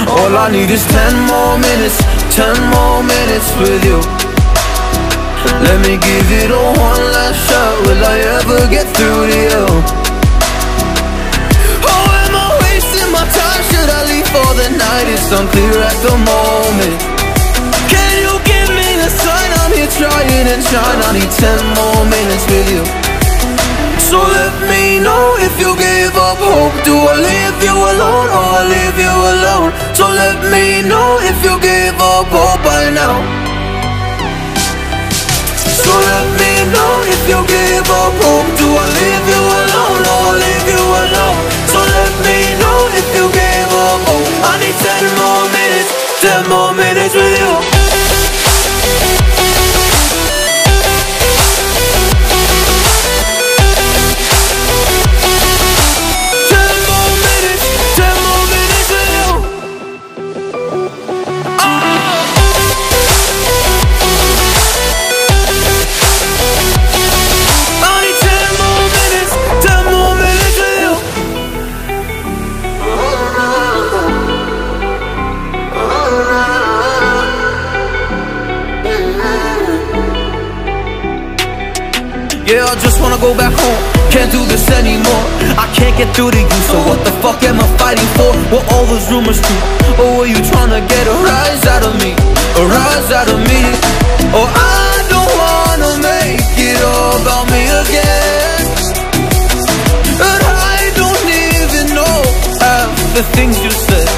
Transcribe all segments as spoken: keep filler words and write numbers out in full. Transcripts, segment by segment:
All I need is ten more minutes, ten more minutes with you. Let me give it a one last shot. Will I ever get through to you? Oh, am I wasting my time? Should I leave for the night? It's unclear at the moment. Can you give me a sign? I'm here trying and trying. I need ten more minutes with you. So let me know if you give up hope. Do I leave you alone or I leave you alone? So let me know if you give up hope by now. So let me know if you give up hope. Do I leave you alone or I leave you alone? So let me know if you give up hope. I need ten more minutes, ten more minutes with you. Yeah, I just wanna go back home. Can't do this anymore. I can't get through to you, so what the fuck am I fighting for? What all those rumors do? Or were you trying to get a rise out of me? A rise out of me? Oh, I don't wanna make it all about me again. And I don't even know half the things you said.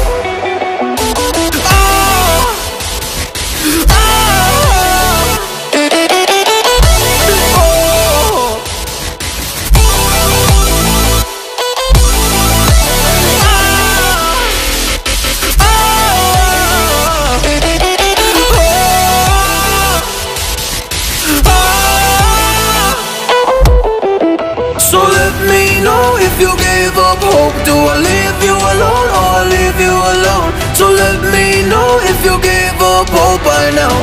So let me know if you gave up hope. Do I leave you alone or I leave you alone? So let me know if you gave up hope by now.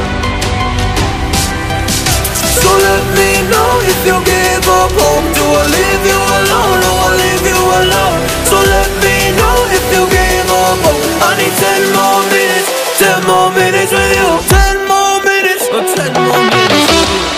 So let me know if you gave up hope. Do I leave you alone or I leave you alone? So let me know if you gave up hope. I need ten more minutes, ten more minutes with you. Ten more minutes, or ten more minutes with you.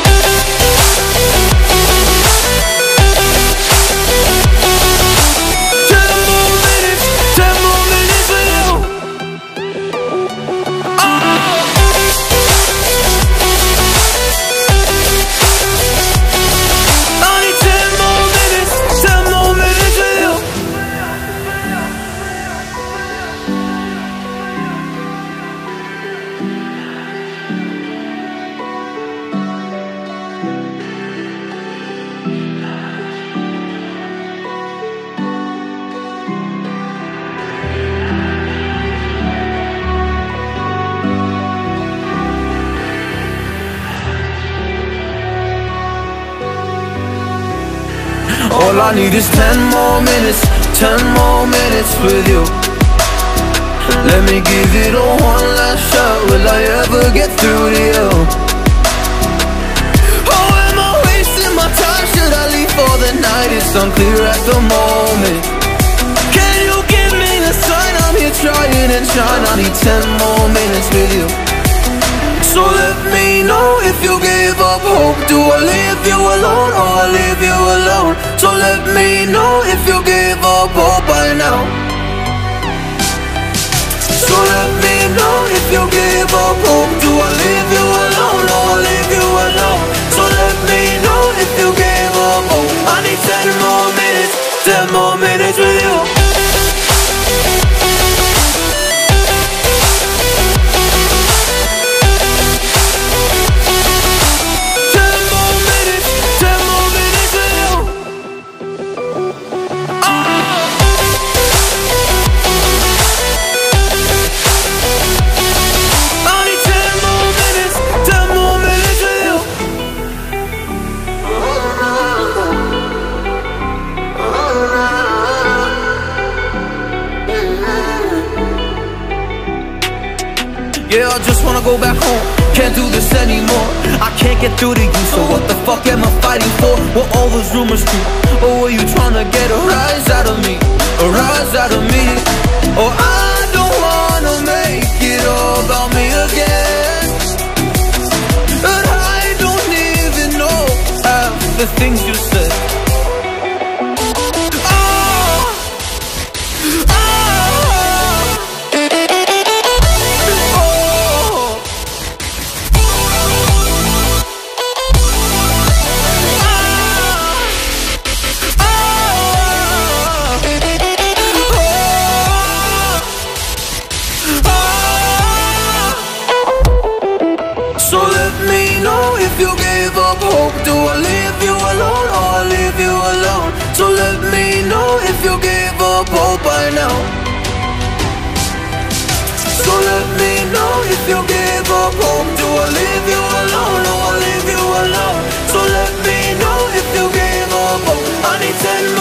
All I need is ten more minutes, ten more minutes with you. Let me give it a one last shot. Will I ever get through to you? Oh, am I wasting my time? Should I leave for the night? It's unclear at the moment. Can you give me a sign? I'm here trying and trying. I need ten more minutes with you. So let me know if you gave up hope. Do I leave you alone or I leave you alone? So let me know if you gave up hope by now. So let me know if you gave up hope. Do I leave you alone or I leave you alone? So let me know if you gave up hope. I need ten more minutes, ten more minutes with you. Yeah, I just wanna go back home. Can't do this anymore. I can't get through to you, so what the fuck am I fighting for? What all those rumors do? Or were you trying to get a rise out of me? A rise out of me? Oh, I don't want things you said. So let me know if you gave up hope. Do I leave you alone or I leave you alone? So let me know if you gave up hope by now. So let me know if you gave up hope. Do I leave you alone or I leave you alone? So let me know if you gave up hope. I need ten more